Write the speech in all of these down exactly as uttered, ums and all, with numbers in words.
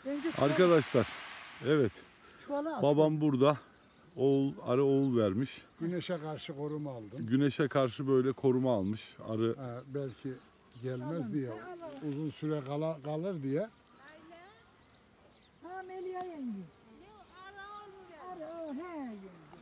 Arkadaşlar, evet. Babam burada. Oğul, arı oğul vermiş. Güneşe karşı koruma aldım. Güneşe karşı böyle koruma almış. Arı Ha, belki gelmez diye, uzun süre kala, kalır diye. Ha Melia yenge. Arı o he yenge.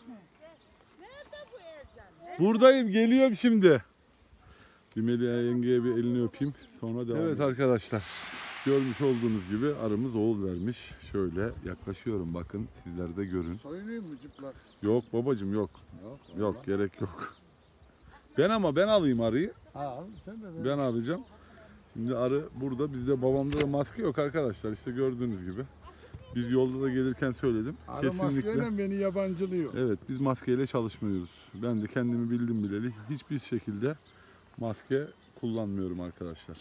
buradayım, geliyorum şimdi. Bir Melia yengeye bir elini öpeyim. Sonra devam Evet edelim. Arkadaşlar, görmüş olduğunuz gibi arımız oğul vermiş. Şöyle yaklaşıyorum, bakın sizler de görün. Soyunayım mı çıplak? Yok babacığım, yok. Yok. Yok, Allah. Gerek yok. Ben ama ben alayım arıyı. Al, sen de Ben alacağım. Şimdi arı burada. Bizde, babamda da maske yok arkadaşlar. İşte gördüğünüz gibi. Biz yolda da gelirken söyledim. Arı Kesinlikle. maskeyle beni yabancılıyor. Evet, biz maskeyle çalışmıyoruz. Ben de kendimi bildim bileli hiçbir şekilde maske kullanmıyorum arkadaşlar.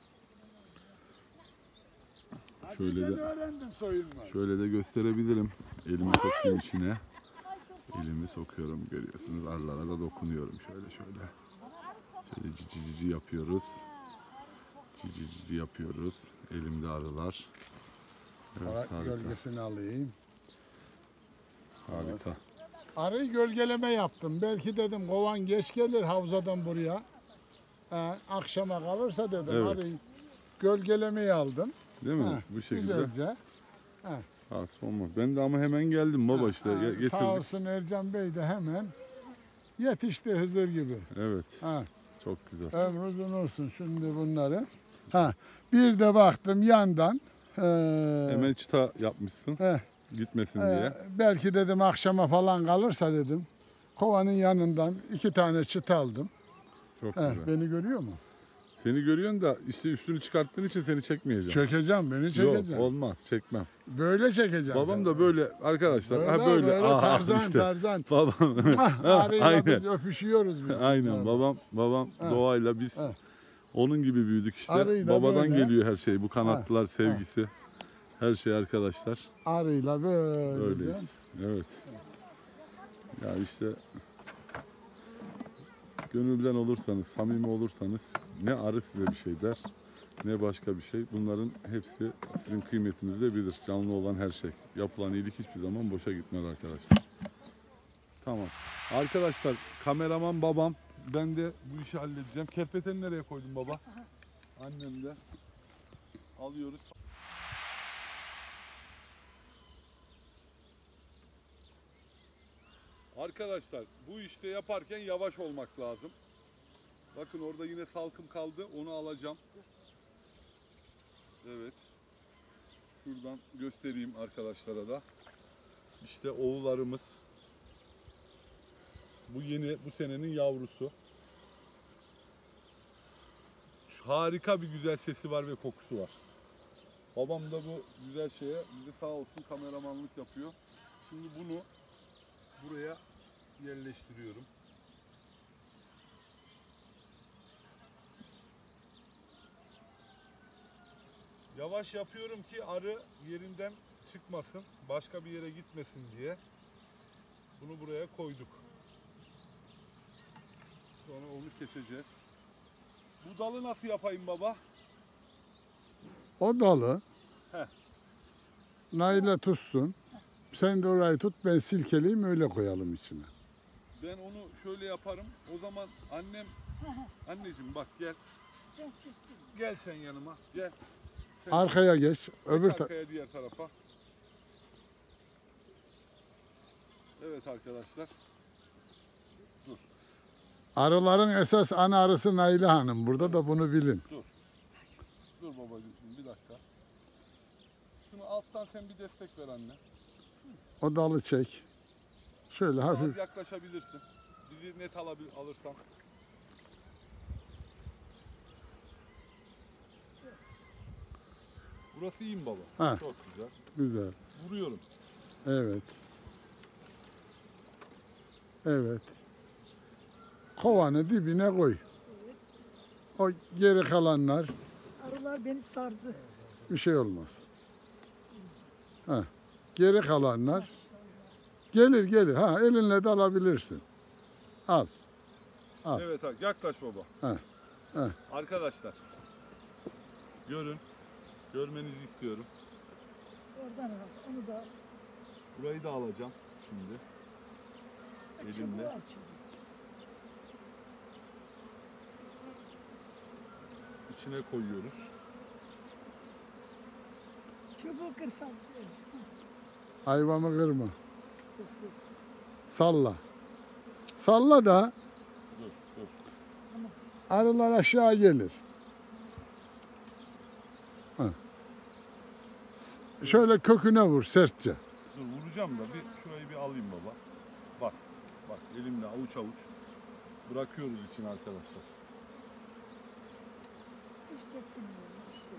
Şöyle de öğrendim soyunmayı. şöyle de gösterebilirim. Elimi sokayım içine. Elimi sokuyorum, görüyorsunuz. Arılara da dokunuyorum şöyle şöyle. Şöyle cici cici yapıyoruz. Cici cici yapıyoruz. Elimde arılar. Evet, Ara, gölgesini alayım. Harika. Evet. Arıyı gölgeleme yaptım. Belki dedim kovan geç gelir havzadan buraya. Ee, akşama kalırsa dedim Evet. arıyı gölgelemeyi aldım. Değil mi? Ha, bu şekilde. Güzelce. Ha. Ha, olmaz. Ben de ama hemen geldim baba, işte Ha, getirdik. sağ olsun Ercan Bey de hemen yetişti Hızır gibi. Evet. Ha. Çok güzel. Ömrü uzun olsun şimdi bunları. Ha. Bir de baktım yandan. E, Hemen çıta yapmışsın. Heh. Gitmesin e, diye. belki dedim akşama falan kalırsa dedim. Kovanın yanından iki tane çıta aldım. Çok Heh, güzel. beni görüyor mu? Seni görüyorsun da işte üstünü çıkarttığın için seni çekmeyeceğim. Çekeceğim, beni çekeceğim. Yok, olmaz, çekmem. Böyle çekeceğim. Babam seni. da böyle arkadaşlar. Böyle, ha böyle. böyle Aa, tarzan işte. tarzan. Babam. Arıyla Aynen. biz öpüşüyoruz. Biz. Aynen. Yani. Babam babam Ha. doğayla biz Ha. onun gibi büyüdük işte. Arıyla Babadan böyle. geliyor her şey. Bu kanatlılar sevgisi. Her şey arkadaşlar. Arıyla böyle. Öyleyiz. Evet. Ya işte gönülden olursanız, samimi olursanız ne arı size bir şey der, ne başka bir şey. Bunların hepsi sizin kıymetinizi de bilir. Canlı olan her şey. Yapılan iyilik hiçbir zaman boşa gitmez arkadaşlar. Tamam. Arkadaşlar, kameraman babam. Ben de bu işi halledeceğim. Kerpeteni nereye koydun baba? Annem de. Alıyoruz. Arkadaşlar, bu işte yaparken yavaş olmak lazım. Bakın orada yine salkım kaldı. Onu alacağım. Evet. Şuradan göstereyim arkadaşlara da. İşte oğullarımız. Bu yeni, bu senenin yavrusu. Şu harika bir güzel sesi var ve kokusu var. Babam da bu güzel şeye bize sağ olsun kameramanlık yapıyor. Şimdi bunu buraya yerleştiriyorum. Yavaş yapıyorum ki arı yerinden çıkmasın, başka bir yere gitmesin diye. Bunu buraya koyduk. Sonra onu keseceğiz. Bu dalı nasıl yapayım baba? O dalı Heh. Nail'e tutsun. Sen de orayı tut, ben silkeleyeyim, öyle koyalım içine. Ben onu şöyle yaparım. O zaman annem, anneciğim bak gel. Gel sen yanıma, gel. Sen Arkaya geç, öbür ta- arkaya diğer tarafa. Evet arkadaşlar. Dur. Arıların esas ana arısı Naile Hanım. Burada da bunu bilin. Dur. Dur babacığım şimdi bir dakika. Şunu alttan sen bir destek ver anne. O dalı çek. Şöyle Az hafif. yaklaşabilirsin. Bizi net alabil alırsan. Burası iyi mi baba? Ha. Çok güzel. Güzel. Vuruyorum. Evet. Evet. Kovanı dibine koy. O geri kalanlar Arılar beni sardı. bir şey olmaz. Ha. Geri kalanlar gelir gelir. Ha, elinle de alabilirsin. Al. Al. Evet abi yaklaş baba. Ha. Ha. Arkadaşlar görün. Görmenizi istiyorum. tane var. Onu da Burayı da alacağım şimdi. Elimle. çubuğu açıyor. İçine koyuyoruz. Çubuğu kırfaz. Hayvanı kırma. Salla. Salla da Dur, dur. arılar aşağı gelir. Ha. S- Şöyle köküne vur sertçe. Dur vuracağım da bir şurayı bir alayım baba. Bak, bak elimle avuç avuç bırakıyoruz için arkadaşlar. İşte bilmiyorum işte.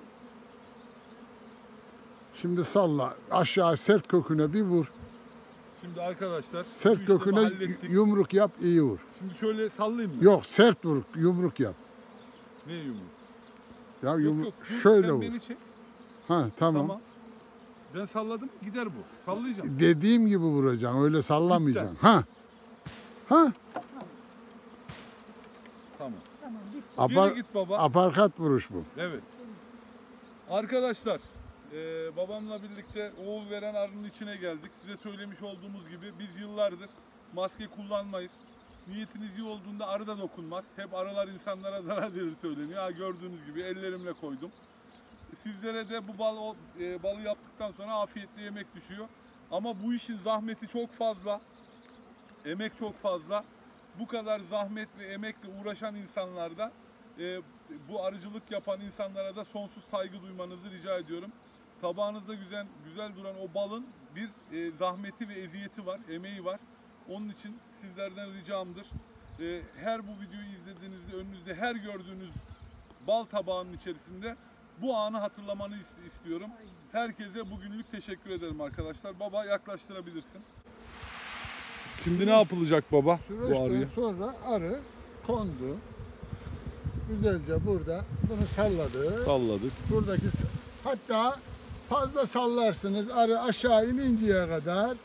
Şimdi salla. Aşağı sert köküne bir vur. Şimdi arkadaşlar bu Sert işlemi köküne hallettik. yumruk yap, iyi vur. Şimdi şöyle sallayayım mı? Yok sert vur, yumruk yap. Ne yumruk? Ya Yok yumruk yok. dur, şöyle sen vur. beni çek. Ha tamam. Tamam. Ben salladım gider bu. Sallayacağım. Dediğim gibi vuracaksın, öyle sallamayacaksın. Ha. Ha. Tamam. Tamam bitti. Apar, Geri git baba. aparkat vuruş bu. Evet. Arkadaşlar, e, babamla birlikte oğul veren arının içine geldik. Size söylemiş olduğumuz gibi biz yıllardır maske kullanmayız. Niyetiniz iyi olduğunda arı da dokunmaz. Hep arılar insanlara zarar verir söyleniyor. Ha, gördüğünüz gibi ellerimle koydum. Sizlere de bu bal, e, balı yaptıktan sonra afiyetle yemek düşüyor. Ama bu işin zahmeti çok fazla. Emek çok fazla. Bu kadar zahmet ve emekle uğraşan insanlarda e, bu arıcılık yapan insanlara da sonsuz saygı duymanızı rica ediyorum. Tabağınızda güzel güzel duran o balın bir e, zahmeti ve eziyeti var, emeği var. Onun için sizlerden ricamdır. E, her bu videoyu izlediğinizde önünüzde her gördüğünüz bal tabağının içerisinde bu anı hatırlamanı is- istiyorum. Herkese bugünlük teşekkür ederim arkadaşlar. Baba yaklaştırabilirsin. Şimdi ne yapılacak baba bu Süreçten arıya? sonra arı kondu. Güzelce burada bunu salladı. Salladık. Buradaki s- hatta fazla sallarsınız arı aşağı ininceye kadar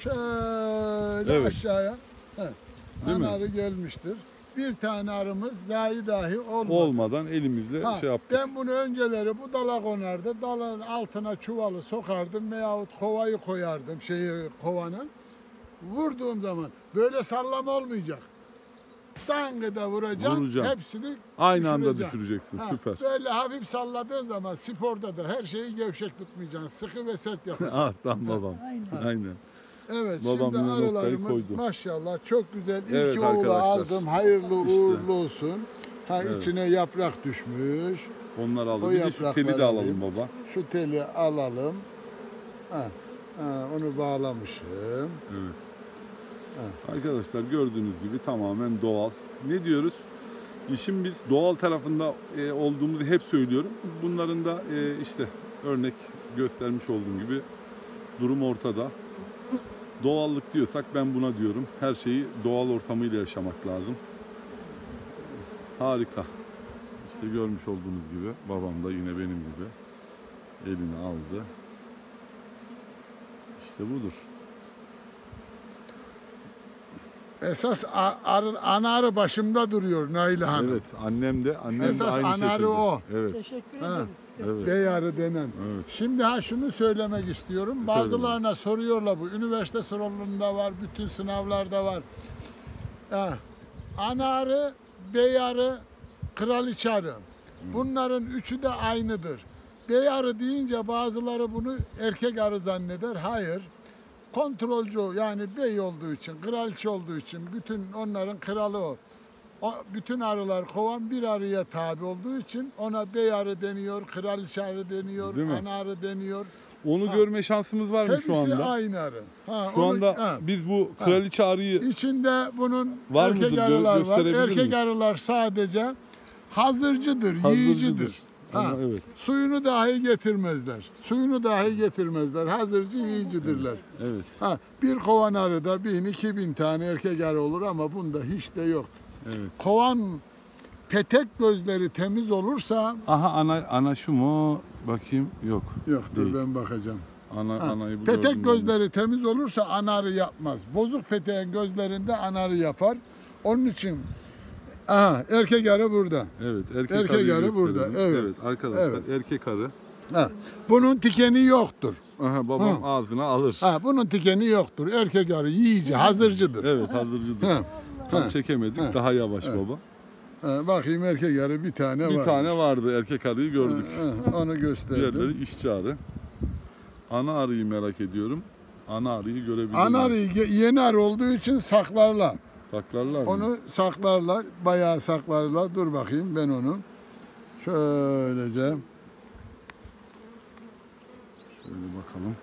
şöyle Evet. aşağıya. He. Değil mi? Ana arı gelmiştir. Bir tane arımız zayi dahi olmadı. Olmadan elimizle Ha, şey yaptık. ben bunu önceleri bu dala konardı. Dalın altına çuvalı sokardım veyahut kovayı koyardım şeyi kovanın. Vurduğum zaman böyle sallama olmayacak. Dangıda vuracağım. Vuracağım. Hepsini Aynı anda düşüreceğim. düşüreceksin. Ha, Süper. Böyle hafif salladığın zaman spordadır. Her şeyi gevşek tutmayacaksın. Sıkı ve sert yapacaksın. Aslan babam. Aynen. Aynen. Evet Babam şimdi yine noktayı arılarımız koydu. maşallah çok güzel. İlk Evet oğlu arkadaşlar. aldım. Hayırlı İşte. uğurlu olsun. Ha Evet. içine yaprak düşmüş. Onları O alalım. Bir de şu yaprakları teli de alalım alayım. baba. Şu teli alalım. Ha, ha, onu bağlamışım. Evet. Arkadaşlar gördüğünüz gibi tamamen doğal. Ne diyoruz? İşin biz doğal tarafında e, olduğumuzu hep söylüyorum. Bunların da e, işte örnek göstermiş olduğum gibi durum ortada. Doğallık diyorsak ben buna diyorum. Her şeyi doğal ortamıyla yaşamak lazım. Harika. İşte görmüş olduğunuz gibi babam da yine benim gibi elini aldı. İşte budur. Esas a- arı, ana arı başımda duruyor Naile Hanım. Evet, annem de annem Esas de aynı ana arı şekilde. o. Evet, Teşekkür Ha, ederiz. evet. Bey arı denen. evet. Şimdi ha şunu söylemek istiyorum. Bazılarına soruyorlar bu. Üniversite sorumluluğunda var, bütün sınavlarda var. Ha, ana arı, bey arı, kraliçe arı. Bunların üçü de aynıdır. Bey arı deyince bazıları bunu erkek arı zanneder. Hayır. Kontrolcü o. Yani bey olduğu için, kraliçe olduğu için bütün onların kralı o. O bütün arılar kovan bir arıya tabi olduğu için ona bey arı deniyor, kraliçe arı deniyor, Değil mi? ana arı deniyor. Onu Ha. görme şansımız var mı Hepsi şu anda? aynı arı. Ha, Şu onu- anda ha. biz bu kraliçe arıyı İçinde bunun Var erkek mıdır? Gö- arılar var. gösterebilir Erkek miyiz? arılar sadece hazırcıdır, Hazırcıdır. yiyicidir. Ha, Ama evet. Suyunu dahi getirmezler. Suyunu dahi getirmezler. Hazırcı yiyicidirler. Evet, Ha, bir kovan arıda bin, iki bin tane erkek arı olur ama bunda hiç de yok. evet. Kovan petek gözleri temiz olursa Aha ana ana şu mu? Bakayım. Yok. yoktur Değil. ben bakacağım. Ana Ha, anayı bu petek gördüm gözleri temiz olursa anarı yapmaz. Bozuk peteğin gözlerinde anarı yapar. Onun için aha, erkek arı burada. ben. Evet, erkek, Erkek arıyı arı burada, gösterelim. evet. arkadaşlar Evet. erkek arı. Ha, bunun tikeni yoktur. Aha, babam ağzına alır. Ha, bunun tikeni yoktur. Erkek arı yiyici, hazırcıdır. Evet, hazırcıdır. Ha, Tam ha. çekemedik. Ha. Daha yavaş baba. Ha, bakayım erkek arı bir tane Bir var. tane vardı, erkek arıyı gördük. Ha, onu gösterdim. Diğerleri işçi arı. Ana arıyı merak ediyorum. Ana arıyı görebilir Ana miyim? arıyı ge- yeni arı olduğu için saklarlar. Saklarlar mı? Onu saklarlar, bayağı saklarlar. Dur bakayım ben onu. Şöylece. Şöyle bakalım.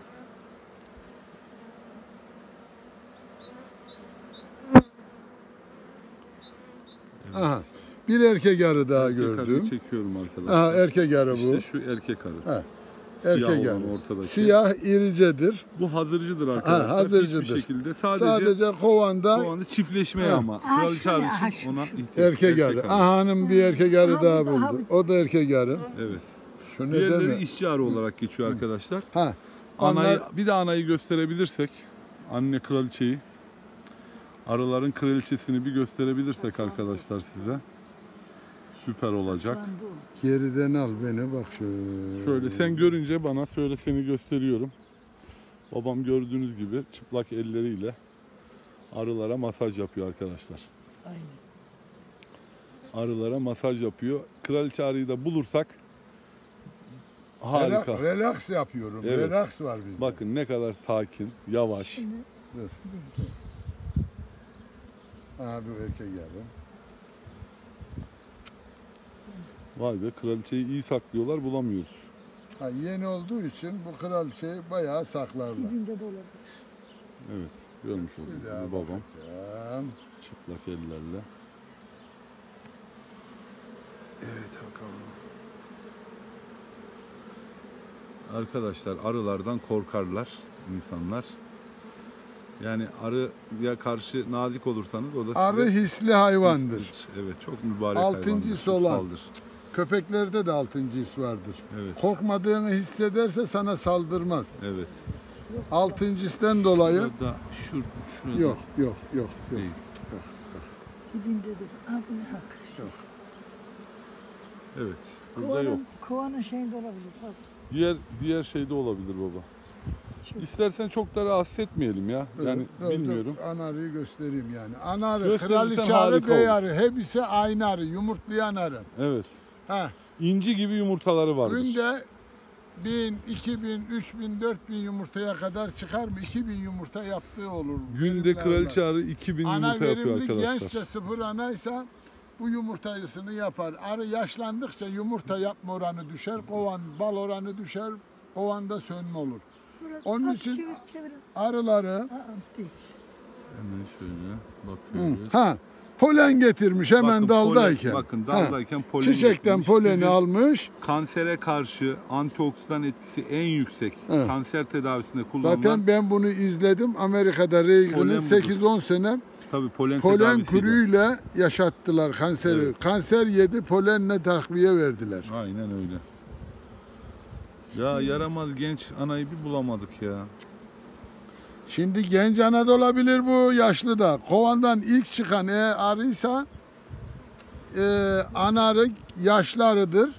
Aha. Bir erkek arı daha Erkek gördüm. arıyı çekiyorum arkadaşlar. Aha, erkek arı bu. İşte şu erkek arı. Ha, erkek Siyah olan arı. ortadaki. Siyah iricedir. Bu hazırcıdır arkadaşlar. Ha, hazırcıdır. Hiçbir şekilde sadece, Sadece kovanda bu anda çiftleşmeye Ha. ama. Aha, Kraliçe şuraya, arı aha, için şu- ona şu. ihtiyaç. erkek arı. arı. Aha hanım bir erkek arı Ha, daha bu da- ha, buldu. O da erkek arı. Evet. Şu ne Diğerleri deme. işçi arı olarak geçiyor arkadaşlar. Ha. Anayı, Onlar bir de anayı gösterebilirsek, anne kraliçeyi, arıların kraliçesini bir gösterebilirsek arkadaşlar size, süper olacak. Saklandı o. geriden al beni bak şöyle. Şöyle sen görünce bana söyle, seni gösteriyorum. Babam gördüğünüz gibi çıplak elleriyle arılara masaj yapıyor arkadaşlar. Aynen. Arılara masaj yapıyor. Kraliçe arıyı da bulursak harika. Rela- Relax yapıyorum. Evet. Relax var bizde. Bakın ne kadar sakin, yavaş. Şimdi Dur. Aha bu erkek arı. Vay be, kraliçeyi iyi saklıyorlar, bulamıyoruz. Ha, yeni olduğu için bu kraliçeyi bayağı saklarlar. dibinde de olabilir. Evet, görmüş Bir olduk daha babam bakacağım. çıplak ellerle. Evet bakalım. Arkadaşlar arılardan korkarlar insanlar. Yani arıya karşı nazik olursanız o da Arı size hisli hayvandır. hislidir. Evet, çok mübarek Altıncısı hayvandır, olan. kutsaldır. Köpeklerde de altıncı his vardır. Evet, Korkmadığını hissederse sana saldırmaz. evet. Altıncı histen dolayı Burada, şur, şurada yok yok yok yok. değil. Dibinde de. Ha bu ne hak. Şey. Evet, burada Kovanın, yok. kovanın şeyinde olabilir fazla. Diğer diğer şey de olabilir baba. Çok. İstersen çok da rahatsız etmeyelim ya. Yani Dur, dur, bilmiyorum. Anarıyı göstereyim yani. Anarı, Gösterirsen kraliçe arı, harika bey olur. arı. Hepsi aynı arı. Yumurtlayan arı. Evet. Ha, İnci gibi yumurtaları vardır. günde bin, iki bin, üç bin, dört bin yumurtaya kadar çıkar mı? iki bin yumurta yaptığı olur. Günde Verimli kraliçe arılar. arı iki bin Ana yumurta yapıyor verimli arkadaşlar. genççe sıfır anaysa bu yumurtayısını yapar. Arı yaşlandıkça yumurta yapma oranı düşer, kovan bal oranı düşer, kovanda sönme olur. Biraz Onun az için- çevir çevir. Arıları Aa, değil. Hemen şöyle hı, bakıyoruz. ha polen getirmiş hemen Bakın daldayken. polen- bakın Ha, daldayken polen çiçekten getirmiş. poleni Sizin almış. Kansere karşı antioksidan etkisi en yüksek. Evet. Kanser tedavisinde kullanılan Zaten ben bunu izledim. Amerika'da Polen Reagan'ın budur. sekiz on sene tabii polen, polen tedavisiyle. kürüyle yaşattılar kanseri. Evet. Kanser yedi, polenle takviye verdiler. Aynen öyle. Ya yaramaz genç anayı bir bulamadık ya. Şimdi genç ana da olabilir bu, yaşlı da. Kovandan ilk çıkan eğer arıysa e, ana arı yaşlı arıdır.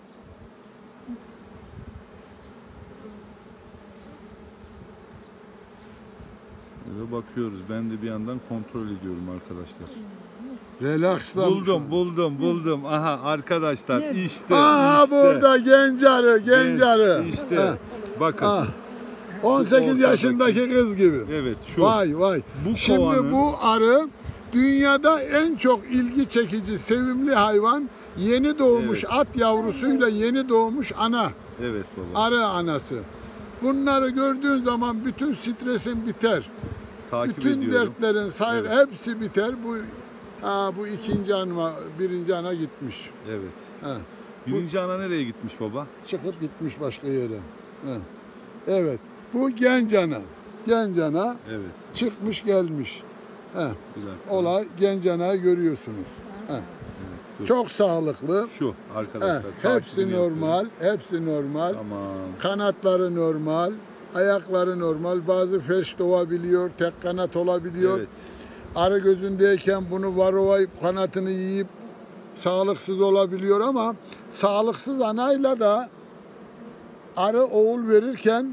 Böyle bakıyoruz. Ben de bir yandan kontrol ediyorum arkadaşlar. Relaxlamış. Buldum, buldum, buldum. Aha arkadaşlar Nerede? işte. Aa işte. burada genç arı, genç arı. İşte. Ha, Bakın. ha. on sekiz ortadaki- yaşındaki kız gibi. Evet şu. Vay vay. Bu Şimdi kovanın- bu arı dünyada en çok ilgi çekici, sevimli hayvan. Yeni doğmuş at yavrusuyla yeni doğmuş ana. Evet baba. Arı anası. Bunları gördüğün zaman bütün stresin biter. Takip Bütün ediyorum. dertlerin sayı Evet. hepsi biter. Bu ha, bu ikinci ana, birinci ana gitmiş. Evet. Ha, Birinci ana nereye gitmiş baba? çıkıp gitmiş başka yere. Ha. Evet. Bu genç ana. Genç ana Evet. çıkmış gelmiş. Ha. Bir dakika. Olay genç anayı görüyorsunuz. Ha. Dur. Çok sağlıklı. Şu Ha. arkadaşlar. Hepsi takibini normal. yapıyorum. Hepsi normal. Tamam. Kanatları normal. Ayakları normal. Bazı felç doğabiliyor. Tek kanat olabiliyor. Evet. Arı gözündeyken bunu varovayıp kanatını yiyip sağlıksız olabiliyor ama sağlıksız anayla da arı oğul verirken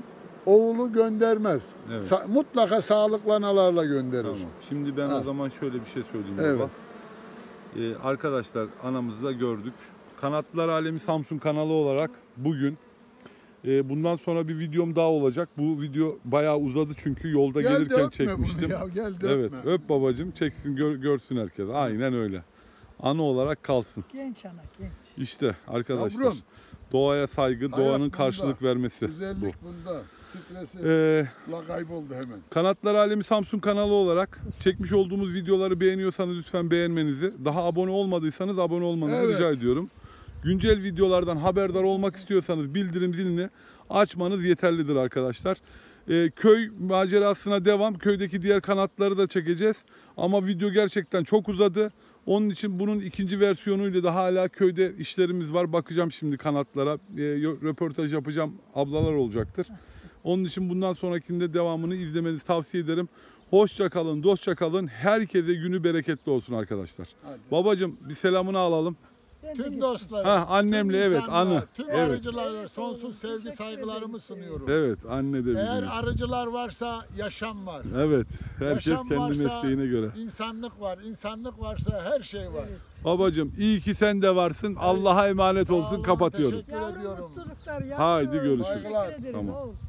oğlu göndermez. Evet. Sa- mutlaka sağlıklı analarla gönderir. Tamam. Şimdi ben Ha. o zaman şöyle bir şey söyleyeyim Evet. baba. Ee, arkadaşlar anamızı da gördük. Kanatlılar Alemi Samsun kanalı olarak bugün e, bundan sonra bir videom daha olacak. Bu video bayağı uzadı çünkü yolda Gel de gelirken öpme çekmiştim. bunu ya, gel de Evet, öpme. öp babacığım, çeksin gör- görsün herkes. Aynen öyle. Anı olarak kalsın. Genç ana genç. İşte arkadaşlar. Yavrum. Doğaya saygı, Hayat doğanın bunda. karşılık vermesi bu. Güzellik bunda. Stresi Ee, la kayboldu hemen. Kanatlar Alemi Samsun kanalı olarak çekmiş olduğumuz videoları beğeniyorsanız lütfen beğenmenizi, daha abone olmadıysanız abone olmanızı Evet. rica ediyorum. Güncel videolardan haberdar olmak istiyorsanız bildirim zilini açmanız yeterlidir arkadaşlar. Ee, köy macerasına devam. Köydeki diğer kanatları da çekeceğiz. Ama video gerçekten çok uzadı. Onun için bunun ikinci versiyonuyla da hala köyde işlerimiz var. Bakacağım şimdi kanatlara. Ee, röportaj yapacağım. Ablalar olacaktır. Onun için bundan sonrakinde devamını izlemenizi tavsiye ederim. Hoşça kalın, dostça kalın. Herkese günü bereketli olsun arkadaşlar. Hadi. Babacığım bir selamını alalım. Ben de Tüm gittim. dostlara, Ha, annemle, tüm evet, insanlığa, anı. tüm Evet. arıcılara sonsuz sevgi saygılarımı sunuyorum. Evet, anne de Eğer bizim. arıcılar varsa yaşam var. Evet, herkes Yaşam kendi varsa mesleğine göre. insanlık var. İnsanlık varsa her şey var. Babacığım iyi ki sen de varsın. Allah'a emanet Sağ olsun. olun, Kapatıyorum. teşekkür Yavrum ediyorum. mutluluklar yavrum. Haydi görüşürüz. Teşekkür ederiz Tamam. oğul.